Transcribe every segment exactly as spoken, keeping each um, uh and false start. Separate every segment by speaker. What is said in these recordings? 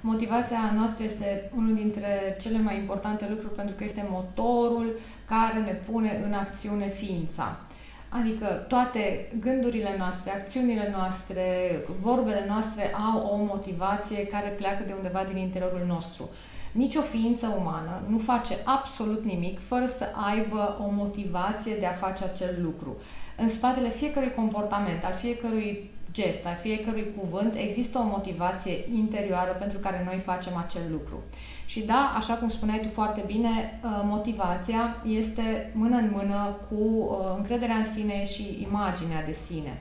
Speaker 1: Motivația noastră este unul dintre cele mai importante lucruri pentru că este motorul care ne pune în acțiune ființa. Adică toate gândurile noastre, acțiunile noastre, vorbele noastre au o motivație care pleacă de undeva din interiorul nostru. Nici o ființă umană nu face absolut nimic fără să aibă o motivație de a face acel lucru. În spatele fiecărui comportament, al fiecărui gest, al fiecărui cuvânt, există o motivație interioară pentru care noi facem acel lucru. Și da, așa cum spuneai tu foarte bine, motivația este mână în mână cu încrederea în sine și imaginea de sine.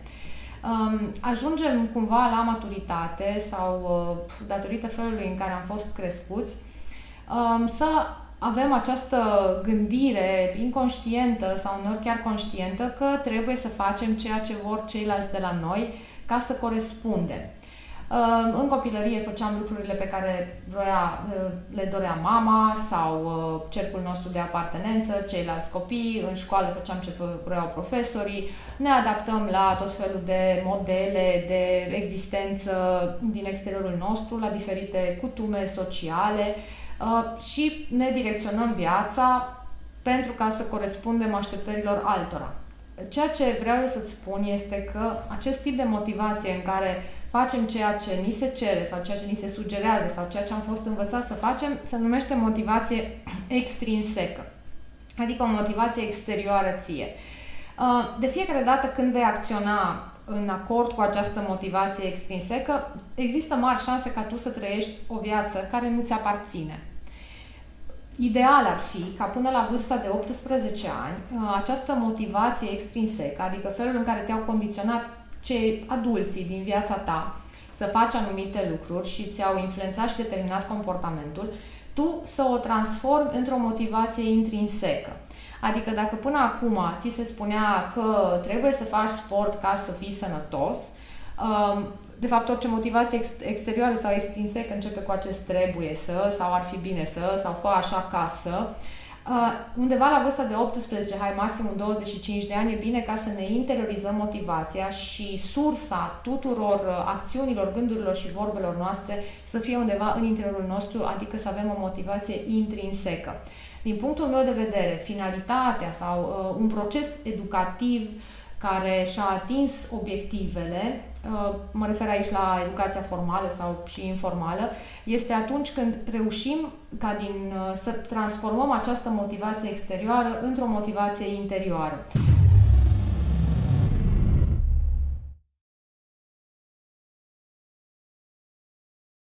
Speaker 1: Ajungem cumva la maturitate sau datorită felului în care am fost crescuți să avem această gândire inconștientă sau uneori chiar conștientă că trebuie să facem ceea ce vor ceilalți de la noi ca să corespundem. În copilărie făceam lucrurile pe care vroia, le dorea mama sau cercul nostru de apartenență, ceilalți copii, în școală făceam ce vreau profesorii, ne adaptăm la tot felul de modele de existență din exteriorul nostru, la diferite cutume sociale și ne direcționăm viața pentru ca să corespundem așteptărilor altora. Ceea ce vreau eu să-ți spun este că acest tip de motivație în care facem ceea ce ni se cere sau ceea ce ni se sugerează sau ceea ce am fost învățați să facem, se numește motivație extrinsecă, adică o motivație exterioară ție. De fiecare dată când vei acționa în acord cu această motivație extrinsecă, există mari șanse ca tu să trăiești o viață care nu ți aparține. Ideal ar fi ca până la vârsta de optsprezece ani această motivație extrinsecă, adică felul în care te-au condiționat cei adulții din viața ta să faci anumite lucruri și ți-au influențat și determinat comportamentul, tu să o transformi într-o motivație intrinsecă. Adică dacă până acum ți se spunea că trebuie să faci sport ca să fii sănătos, de fapt orice motivație exterioară sau extrinsecă începe cu acest trebuie să, sau ar fi bine să, sau fă așa ca să, undeva la vârsta de optsprezece, hai maximum douăzeci și cinci de ani, e bine ca să ne interiorizăm motivația și sursa tuturor acțiunilor, gândurilor și vorbelor noastre să fie undeva în interiorul nostru, adică să avem o motivație intrinsecă. Din punctul meu de vedere, finalitatea sau uh, un proces educativ care și-a atins obiectivele, uh, mă refer aici la educația formală sau și informală, este atunci când reușim ca din, uh, să transformăm această motivație exterioară într-o motivație interioară.